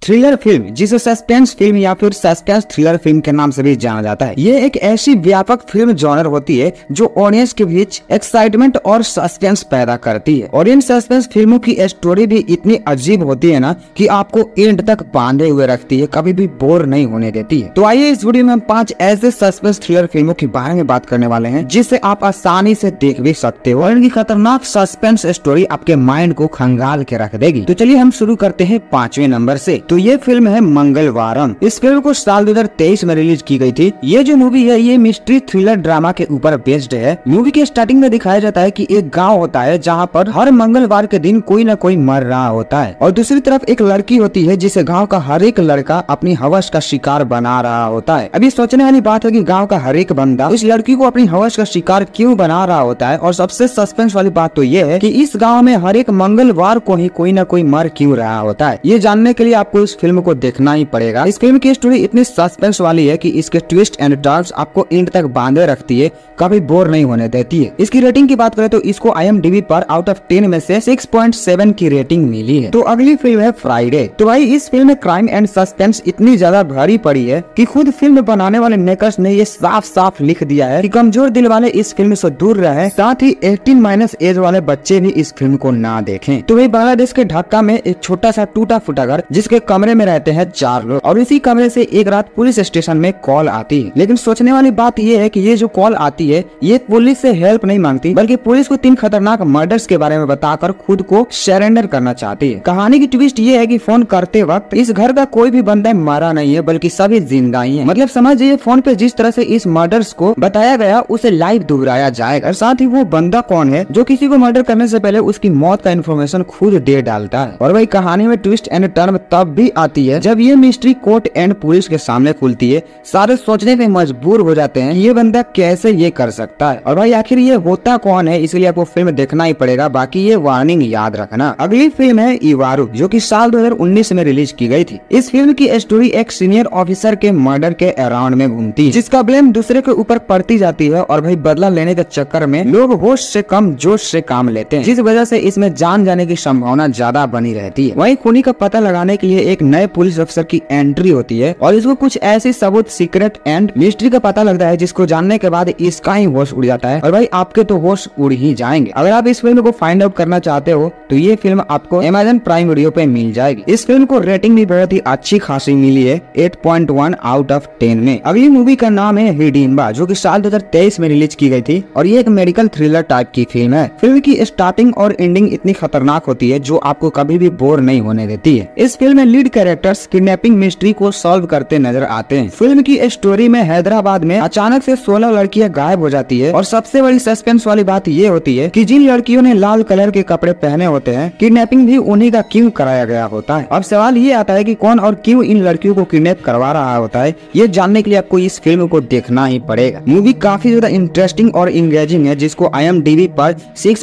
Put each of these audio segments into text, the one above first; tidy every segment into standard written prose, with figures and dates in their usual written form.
Thriller film, जिसे suspense film या फिर सस्पेंस थ्रिलर फिल्म के नाम से भी जाना जाता है, ये एक ऐसी व्यापक फिल्म जॉनर होती है जो ऑडियंस के बीच एक्साइटमेंट और सस्पेंस पैदा करती है। और इन सस्पेंस फिल्मों की स्टोरी भी इतनी अजीब होती है ना कि आपको एंड तक बांधे हुए रखती है, कभी भी बोर नहीं होने देती है। तो आइए इस वीडियो में हम 5 ऐसे सस्पेंस थ्रिलर फिल्मों के बारे में बात करने वाले हैं जिसे आप आसानी से देख भी सकते हो और इनकी खतरनाक सस्पेंस स्टोरी आपके माइंड को खंगाल के रख देगी। तो चलिए हम शुरू करते हैं 5वें नंबर से। तो ये फिल्म है मंगलवारम। इस फिल्म को साल 2023 में रिलीज की गई थी। ये जो मूवी है ये मिस्ट्री थ्रिलर ड्रामा के ऊपर बेस्ड है। मूवी के स्टार्टिंग में दिखाया जाता है कि एक गांव होता है जहां पर हर मंगलवार के दिन कोई न कोई मर रहा होता है और दूसरी तरफ एक लड़की होती है जिसे गांव का हर एक लड़का अपनी हवस का शिकार बना रहा होता है। अभी सोचने वाली बात है कि गांव का हर एक बंदा इस लड़की को अपनी हवस का शिकार क्यों बना रहा होता है। और सबसे सस्पेंस वाली बात तो ये है कि इस गाँव में हर एक मंगलवार को ही कोई न कोई मर क्यों रहा होता है। ये जानने के लिए आपको इस फिल्म को देखना ही पड़ेगा। इस फिल्म की स्टोरी इतनी सस्पेंस वाली है कि इसके ट्विस्ट एंड टर्न्स आपको एंड तक बांधे रखती है, कभी बोर नहीं होने देती है। इसकी रेटिंग की बात करें तो इसको IMDb पर आउट ऑफ 10 में से 6.7 की रेटिंग मिली है। तो अगली फिल्म है फ्राइडे। तो भाई इस फिल्म में क्राइम एंड सस्पेंस इतनी ज्यादा भरी पड़ी है कि खुद फिल्म बनाने वाले मेकर्स ने ये साफ साफ लिख दिया है कि कमजोर दिल वाले इस फिल्म से दूर रहे, साथ ही 18- एज वाले बच्चे भी इस फिल्म को ना देखें। तो भाई बांग्लादेश के ढाका में एक छोटा सा टूटा फूटा घर जिसके कमरे में रहते हैं 4 लोग और इसी कमरे से एक रात पुलिस स्टेशन में कॉल आती है। लेकिन सोचने वाली बात ये है कि ये जो कॉल आती है ये पुलिस से हेल्प नहीं मांगती, बल्कि पुलिस को 3 खतरनाक मर्डर्स के बारे में बताकर खुद को सरेंडर करना चाहती है। कहानी की ट्विस्ट ये है कि फोन करते वक्त इस घर का कोई भी बंदा मारा नहीं है, बल्कि सभी जिंदा ही है। मतलब समझिए फोन पे जिस तरह से इस मर्डर्स को बताया गया उसे लाइव दोहराया जाएगा। साथ ही वो बंदा कौन है जो किसी को मर्डर करने से पहले उसकी मौत का इन्फॉर्मेशन खुद दे डालता है। और वही कहानी में ट्विस्ट एंड टर्न तब भी आती है जब ये मिस्ट्री कोर्ट एंड पुलिस के सामने खुलती है। सारे सोचने पे मजबूर हो जाते हैं ये बंदा कैसे ये कर सकता है और भाई आखिर ये होता कौन है, इसलिए आपको फिल्म देखना ही पड़ेगा। बाकी ये वार्निंग याद रखना। अगली फिल्म है इवारू जो कि साल 2019 में रिलीज की गई थी। इस फिल्म की स्टोरी एक सीनियर ऑफिसर के मर्डर के अराउंड में घूमती है जिसका ब्लेम दूसरे के ऊपर पड़ती जाती है और भाई बदला लेने के चक्कर में लोग होश से कम जोश से काम लेते हैं, जिस वजह से इसमें जान जाने की संभावना ज्यादा बनी रहती है। वहीं खूनी का पता लगाने के लिए एक नए पुलिस अफसर की एंट्री होती है और इसको कुछ ऐसी सबूत सीक्रेट एंड मिस्ट्री का पता लगता है जिसको जानने के बाद इसका ही होश उड़ जाता है और भाई आपके तो होश उड़ ही जाएंगे। अगर आप इस फिल्म को फाइंड आउट करना चाहते हो तो ये फिल्म आपको Amazon प्राइम वीडियो पे मिल जाएगी। इस फिल्म को रेटिंग भी बहुत ही अच्छी खासी मिली है 8.1 आउट ऑफ 10 में। अगली मूवी का नाम है हिडिंबा जो कि साल 2023 में रिलीज की गई थी और ये एक मेडिकल थ्रिलर टाइप की फिल्म है। फिल्म की स्टार्टिंग और एंडिंग इतनी खतरनाक होती है जो आपको कभी भी बोर नहीं होने देती है। इस फिल्म में लीड कैरेक्टर्स किडनैपिंग मिस्ट्री को सॉल्व करते नजर आते हैं। फिल्म की स्टोरी में हैदराबाद में अचानक से 16 लड़कियां गायब हो जाती है और सबसे बड़ी सस्पेंस वाली बात ये होती है कि जिन लड़कियों ने लाल कलर के कपड़े पहने होते हैं किडनैपिंग भी उन्हीं का क्यों कराया गया होता है। अब सवाल ये आता है कि कौन और क्यों इन लड़कियों को किडनैप करवा रहा होता है। ये जानने के लिए आपको इस फिल्म को देखना ही पड़ेगा। मूवी काफी ज्यादा इंटरेस्टिंग और इंगेजिंग है जिसको IMDb पर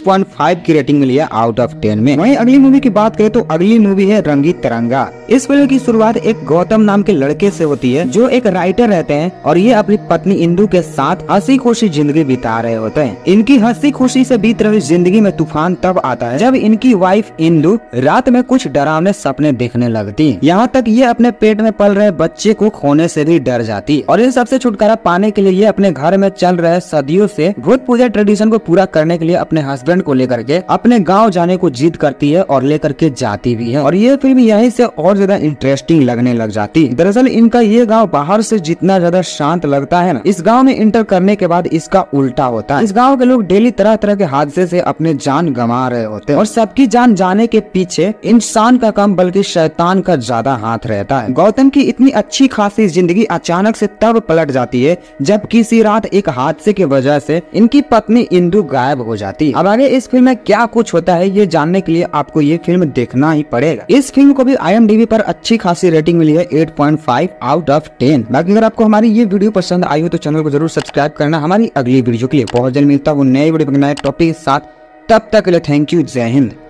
6.5 की रेटिंग मिली है आउट ऑफ 10 में। वहीं अगली मूवी की बात करें तो अगली मूवी है रंगीत तिरंगा। इस फिल्म की शुरुआत एक गौतम नाम के लड़के से होती है जो एक राइटर रहते हैं और ये अपनी पत्नी इंदु के साथ हंसी खुशी जिंदगी बिता रहे होते हैं। इनकी हंसी खुशी से बीत रही जिंदगी में तूफान तब आता है जब इनकी वाइफ इंदु रात में कुछ डरावने सपने देखने लगती है। यहाँ तक ये अपने पेट में पल रहे बच्चे को खोने से भी डर जाती है और इन सबसे छुटकारा पाने के लिए ये अपने घर में चल रहे सदियों से भूत पूजा ट्रेडिशन को पूरा करने के लिए अपने हस्बैंड को लेकर के अपने गाँव जाने को जिद करती है और लेकर के जाती भी है। और ये फिल्म यहीं से और ज्यादा इंटरेस्टिंग लगने लग जाती है। दरअसल इनका ये गाँव बाहर से जितना ज्यादा शांत लगता है ना, इस गाँव में इंटर करने के बाद इसका उल्टा होता है। इस गाँव के लोग डेली तरह तरह के हादसे से अपने जान गंवा रहे होते हैं और सबकी जान जाने के पीछे इंसान का कम बल्कि शैतान का ज्यादा हाथ रहता है। गौतम की इतनी अच्छी खासी जिंदगी अचानक से तब पलट जाती है जब किसी रात एक हादसे की वजह से इनकी पत्नी इंदु गायब हो जाती है। अब आगे इस फिल्म में क्या कुछ होता है ये जानने के लिए आपको ये फिल्म देखना ही पड़ेगा। इस फिल्म को भी IMDb पर अच्छी खासी रेटिंग मिली है 8.5 आउट ऑफ 10। बाकी अगर आपको हमारी ये वीडियो पसंद आई हो तो चैनल को जरूर सब्सक्राइब करना। हमारी अगली वीडियो के लिए बहुत जल्द मिलता हूँ नए वीडियो नए टॉपिक के साथ। तब तक के लिए थैंक यू। जय हिंद।